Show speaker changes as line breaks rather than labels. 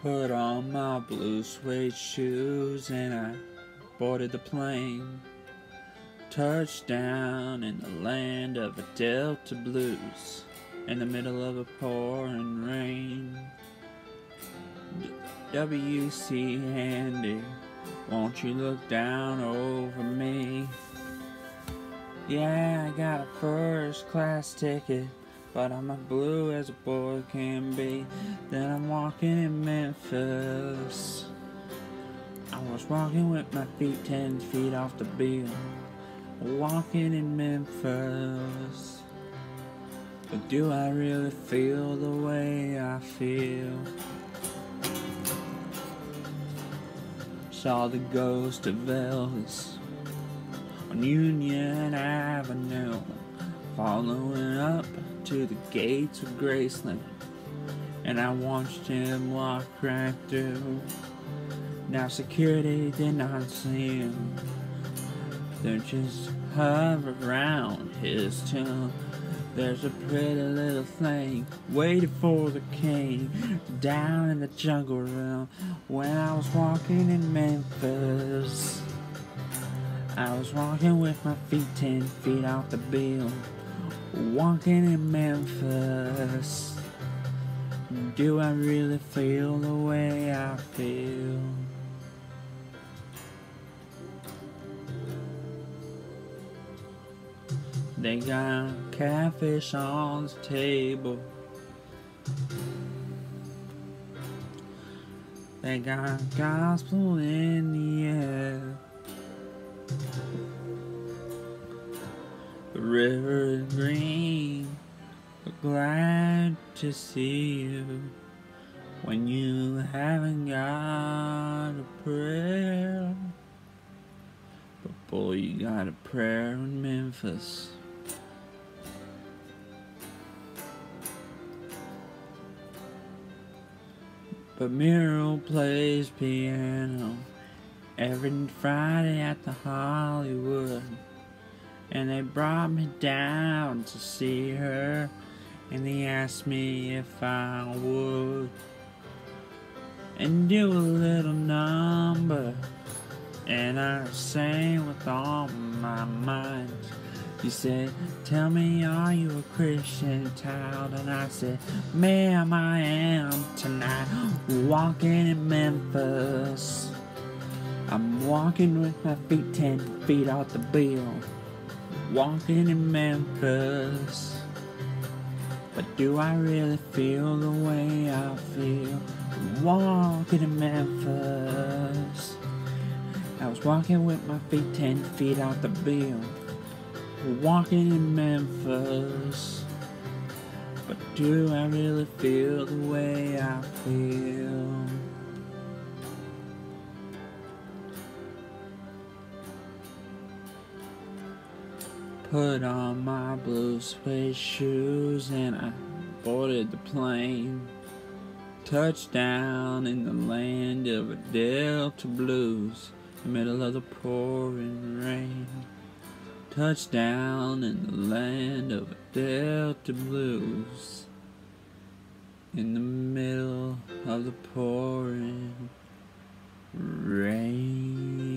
Put on my blue suede shoes and I boarded the plane. Touchdown in the land of the Delta Blues, in the middle of a pouring rain. W.C. Handy, won't you look down over me? Yeah, I got a first class ticket, but I'm as blue as a boy can be. Then I'm walking in Memphis. I was walking with my feet 10 feet off the bill. Walking in Memphis. But do I really feel the way I feel? Saw the ghost of Elvis on Union Avenue, following up to the gates of Graceland, and I watched him walk right through. Now security did not see him, they just hover around his tomb. There's a pretty little thing waiting for the king down in the jungle room. When I was walking in Memphis, I was walking with my feet 10 feet off the bill. Walking in Memphis, do I really feel the way I feel? They got catfish on the table. They got gospel in the air. The river is green. We're glad to see you when you haven't got a prayer. But boy, you got a prayer in Memphis. But Muriel plays piano every Friday at the Hollywood, and they brought me down to see her, and they asked me if I would and do a little number, and I sang with all my might. She said, "Tell me, are you a Christian child?" And I said, "Ma'am, I am tonight." Walking in Memphis, I'm walking with my feet 10 feet off the bill. Walking in Memphis, but do I really feel the way I feel? Walking in Memphis, I was walking with my feet 10 feet off the bill. Walking in Memphis, but do I really feel the way I feel? Put on my blue suede shoes and I boarded the plane. Touchdown in the land of the Delta Blues, in the middle of the pouring rain. Touchdown in the land of the Delta Blues, in the middle of the pouring rain.